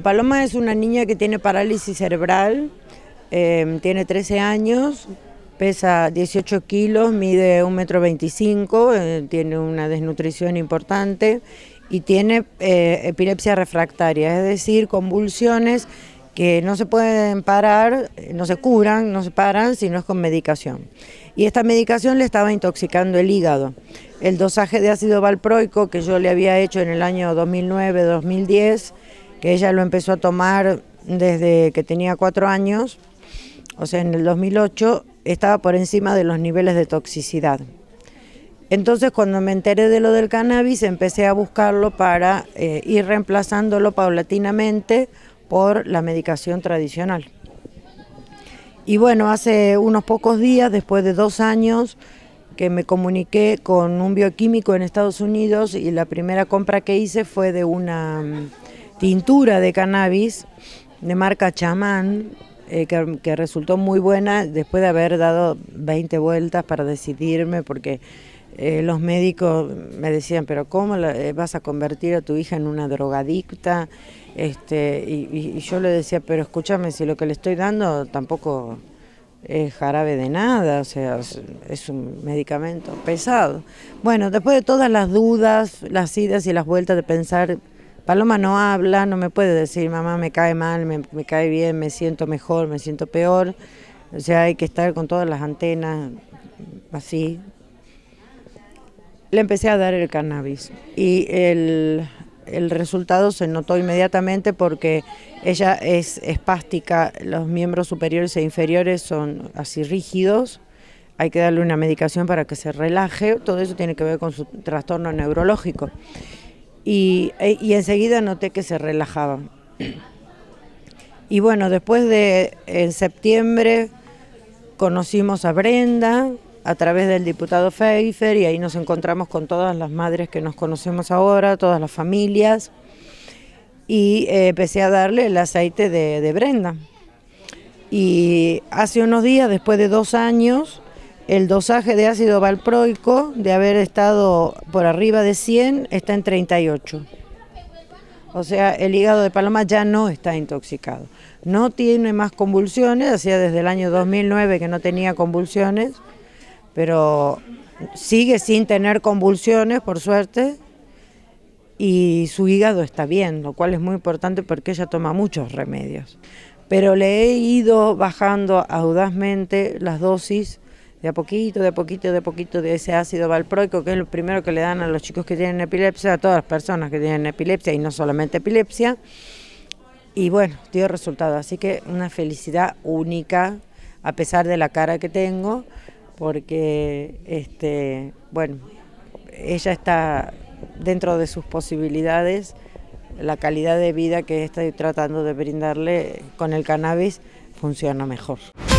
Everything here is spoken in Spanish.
Paloma es una niña que tiene parálisis cerebral, tiene 13 años, pesa 18 kilos, mide 1,25 m, tiene una desnutrición importante y tiene epilepsia refractaria, es decir, convulsiones que no se pueden parar, no se curan, no se paran, sino es con medicación. Y esta medicación le estaba intoxicando el hígado. El dosaje de ácido valproico que yo le había hecho en el año 2009-2010, que ella lo empezó a tomar desde que tenía 4 años, o sea, en el 2008, estaba por encima de los niveles de toxicidad. Entonces, cuando me enteré de lo del cannabis, empecé a buscarlo para ir reemplazándolo paulatinamente por la medicación tradicional. Y bueno, hace unos pocos días, después de 2 años, que me comuniqué con un bioquímico en Estados Unidos y la primera compra que hice fue de una tintura de cannabis de marca Chamán, que resultó muy buena después de haber dado 20 vueltas para decidirme, porque los médicos me decían, pero ¿cómo vas a convertir a tu hija en una drogadicta? Y yo le decía, pero escúchame, si lo que le estoy dando tampoco es jarabe de nada, o sea, es un medicamento pesado. Bueno, después de todas las dudas, las idas y las vueltas de pensar, Paloma no habla, no me puede decir, mamá, me cae mal, me cae bien, me siento mejor, me siento peor. O sea, hay que estar con todas las antenas así. Le empecé a dar el cannabis y el resultado se notó inmediatamente porque ella es espástica, los miembros superiores e inferiores son así rígidos, hay que darle una medicación para que se relaje, todo eso tiene que ver con su trastorno neurológico. Y enseguida noté que se relajaba. Y bueno, después en septiembre conocimos a Brenda a través del diputado Pfeiffer y ahí nos encontramos con todas las madres que nos conocemos ahora, todas las familias, y empecé a darle el aceite de Brenda. Y hace unos días, después de 2 años, el dosaje de ácido valproico, de haber estado por arriba de 100, está en 38. O sea, el hígado de Paloma ya no está intoxicado. No tiene más convulsiones, hacía desde el año 2009 que no tenía convulsiones, pero sigue sin tener convulsiones, por suerte, y su hígado está bien, lo cual es muy importante porque ella toma muchos remedios. Pero le he ido bajando audazmente las dosis, de a poquito, de a poquito, de a poquito, de ese ácido valproico, que es lo primero que le dan a los chicos que tienen epilepsia, a todas las personas que tienen epilepsia, y no solamente epilepsia. Y bueno, dio resultado, así que una felicidad única, a pesar de la cara que tengo, porque bueno, ella está dentro de sus posibilidades, la calidad de vida que estoy tratando de brindarle con el cannabis funciona mejor.